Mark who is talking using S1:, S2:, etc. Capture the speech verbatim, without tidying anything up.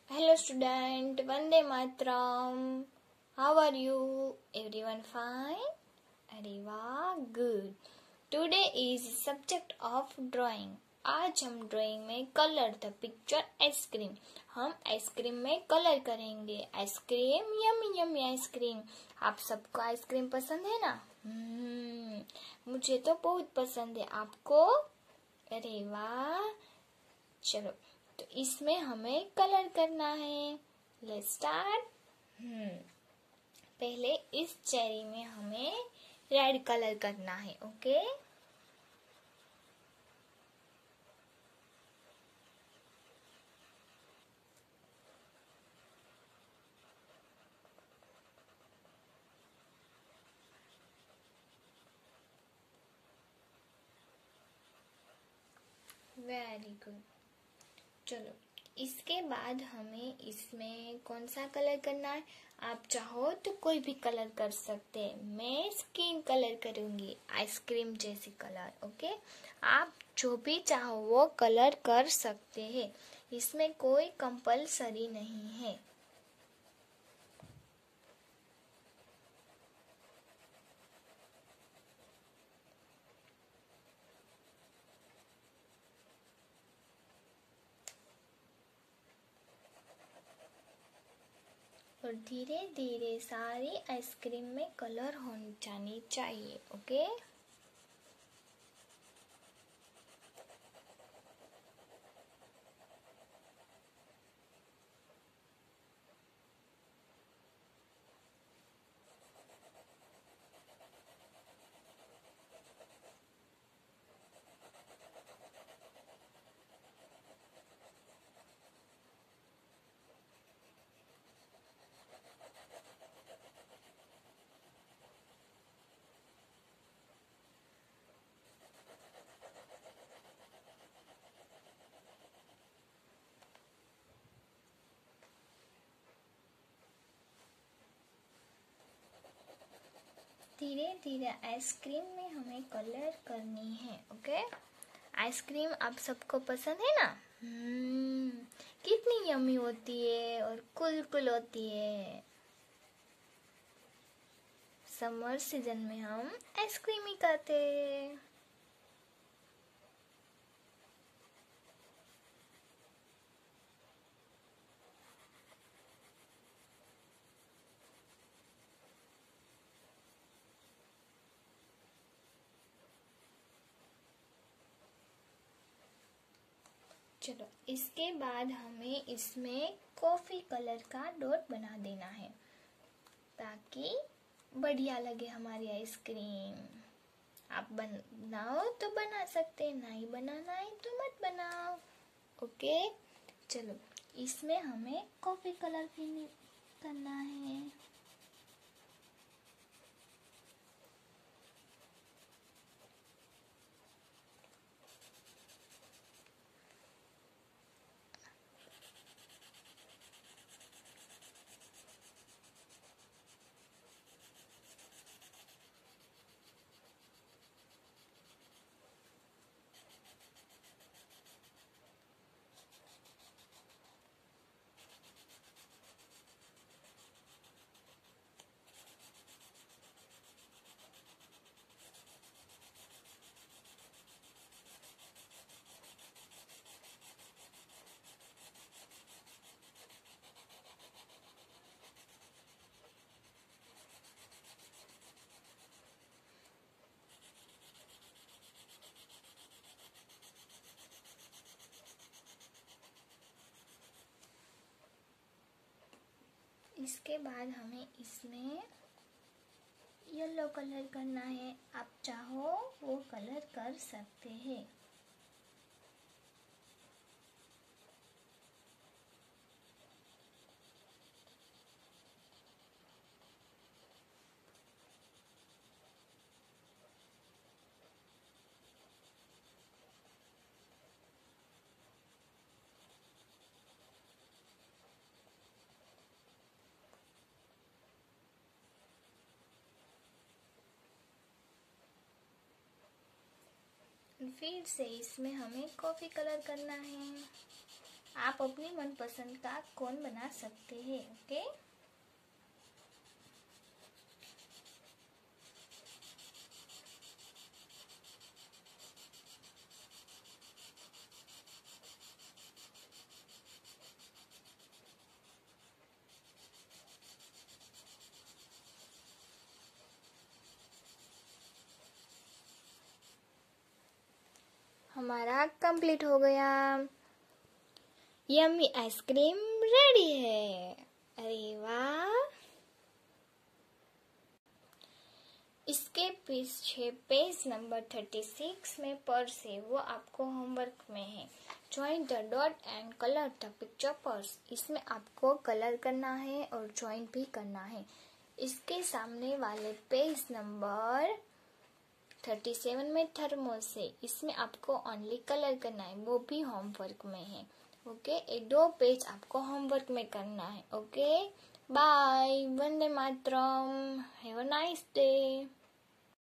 S1: Hello student, Vande Matram. How are you? Everyone fine? अरे वाह, good. Today is subject of drawing. आज हम drawing में colour the picture ice cream. हम ice cream में कलर करेंगे. Ice cream yummy yummy ice cream. आप सबको आइसक्रीम पसंद है ना? hmm, मुझे तो बहुत पसंद है. आपको? अरे वाह. चलो, तो इसमें हमें कलर करना है. Let's start. हम्म पहले इस चेरी में हमें रेड कलर करना है. ओके. Very good. चलो, इसके बाद हमें इसमें कौन सा कलर करना है? आप चाहो तो कोई भी कलर कर सकते हैं. मैं स्किन कलर करूंगी, आइसक्रीम जैसी कलर. ओके. आप जो भी चाहो वो कलर कर सकते हैं. इसमें कोई कंपलसरी नहीं है. और धीरे धीरे सारी आइसक्रीम में कलर हो जानी चाहिए. ओके. धीरे धीरे आइसक्रीम में हमें कलर करनी है. ओके. आइसक्रीम आप सबको पसंद है ना? hmm, कितनी यम्मी होती है और कुल कुल होती है. समर सीजन में हम आइसक्रीम ही खाते हैं. चलो, इसके बाद हमें इसमें कॉफी कलर का डॉट बना देना है ताकि बढ़िया लगे हमारी आइसक्रीम. आप बनाओ तो बना सकते, नहीं बनाना है तो मत बनाओ. ओके. चलो, इसमें हमें कॉफी कलर फिल करना है. इसके बाद हमें इसमें येलो कलर करना है. आप चाहो वो कलर कर सकते हैं. फिर से इसमें हमें कॉफी कलर करना है. आप अपनी मनपसंद का कोन बना सकते हैं. ओके. हमारा कंप्लीट हो गया. यम्मी आइसक्रीम रेडी है. अरे वाह. इसके पीछे पेज नंबर थर्टी सिक्स में पर्स है, वो आपको होमवर्क में है. Join the dot and colour the picture purse. इसमें आपको कलर करना है और ज्वाइन भी करना है. इसके सामने वाले पेज नंबर थर्टी सेवन में थर्मोस है, इसमें आपको ओनली कलर करना है, वो भी होमवर्क में है. ओके. ये दो पेज आपको होमवर्क में करना है. Okay. Bye. Vande Mataram. Have a nice day.